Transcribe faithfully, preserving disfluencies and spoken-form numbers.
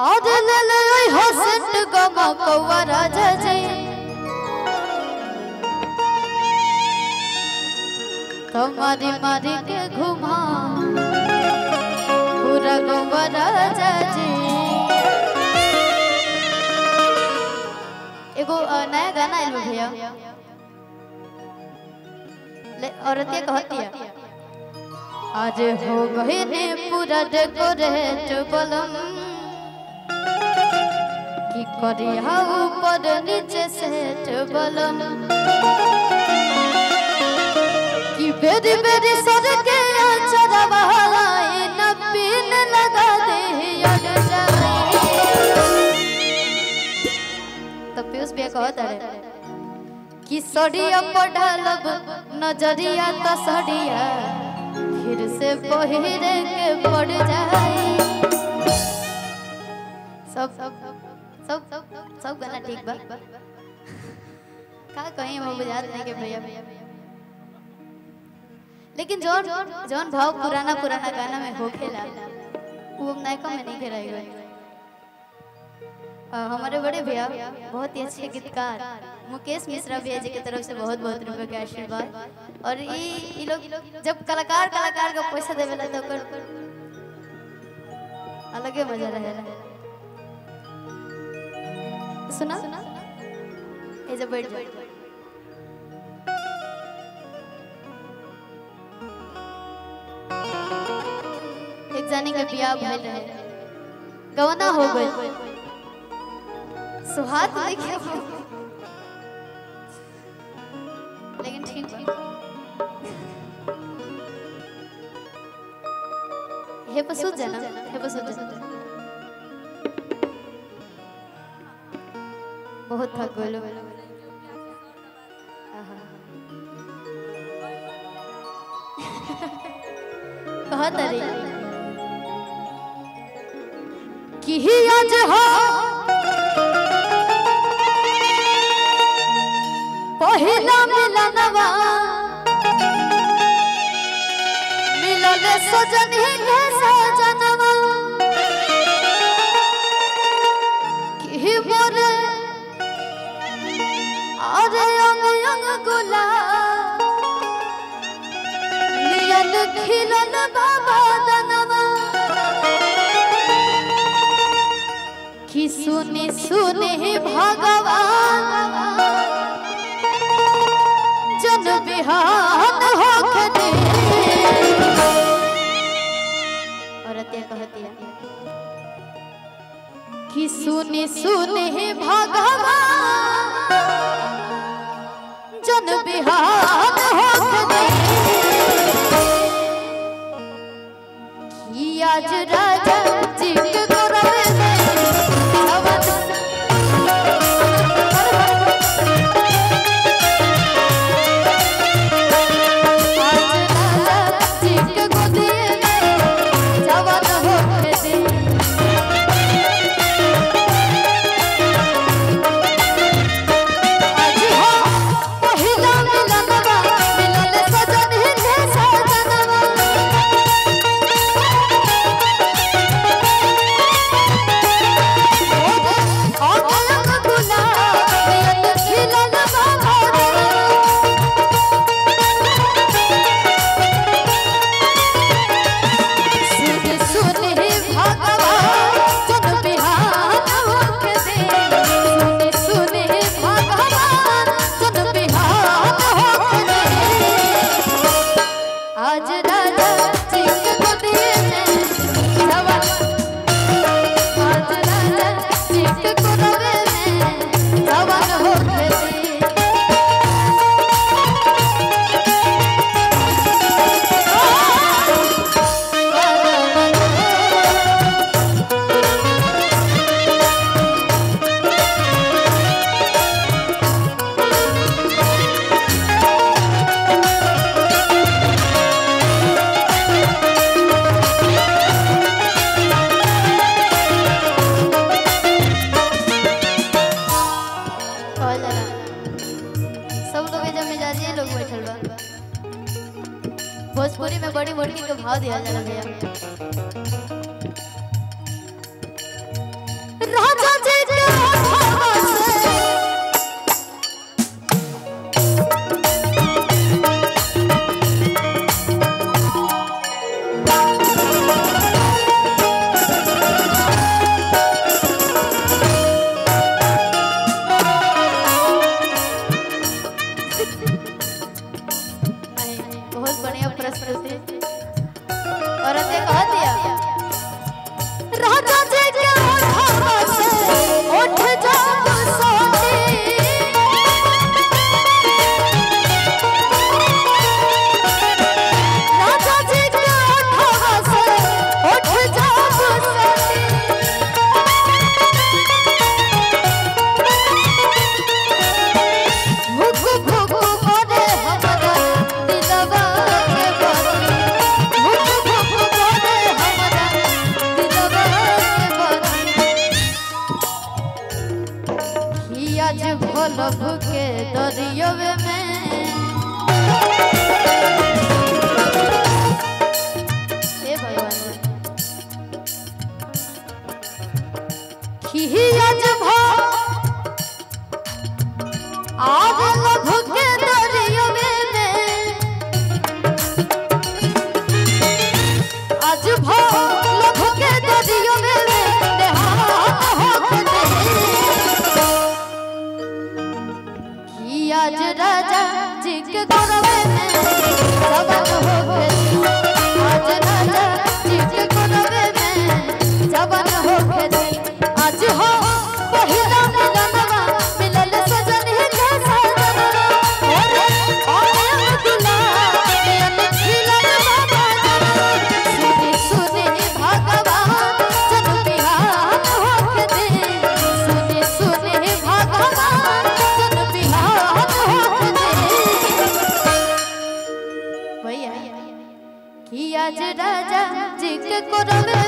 आधे ले ले हसंत गमा कौवा राजा जी तुम्हारी मारी के घुमा पूरा गौवा राजा जी। एगो नया गाना आइल भैया औरतिया कहती है आज हो गए ने पूरा डेकोरेट बलम की करिया ऊपर नीचे सेट बलम की बेरी बेरी सर के चरवा न पीन लगा दे तो पीयूष भैया कहता है कि सड़िया पढ़ालब नजरिया तो सड़िया फिर से पहिरे के पड़ जाए। सब सब सब सब गाना ठीक बा का कहीं वो बुझात नहीं के भैया लेकिन जौन जौन भाव पुराना पुराना गाना में होखेला वो नायका में नहीं खेलाएगा। हमारे बड़े भैया बहुत ही अच्छे गीतकार मुकेश मिश्रा भैया जी की तरफ से बहुत बहुत रुपए का आशीर्वाद। और ये लोग जब कलाकार कलाकार का पैसा देवेला तो अलग ही मजा रहेला। सुना ये जब बैठ जाओ एक जानी का बियाह भइल रहे गवना हो गई सुहाग देखिए लेकिन ठीक हे पसुत जाना हे पसुत जाना बहुत थक गलो कहत रे कि आज हो पहिला मिलनवा मिलल सजन ही के सजनवा कि मोरे अरे अंग अंग गुला नियन खिलन बाबा दनवा कि सुनी सुनी भगवान जन बिहान होके दे। औरतिया कहती है कि सुनी सुनी भगवान जन बिहान होके दे कि आज राजा जी के गोरवे में भोजपुरी में बड़ी मुर्गी को भाव दिया जा रहा है। लभ के दरियवे में ए भगवान खिया जब आग लभ के दरियवे में आज भो लभ के दरियवे में आज राजा जी के गोरवे में जवान हो गए आज राजा जी के गोरवे में जवान हो गए आज हो पहिला मिलनवा मिलल सजन है कैसा जनवा और और दुला नयन खिलन बाबा सुनी सुनी भगवान जन बिहान हो गए सुनी सुनी भगवान जन बिहान कि आज राजा जी के कोरवे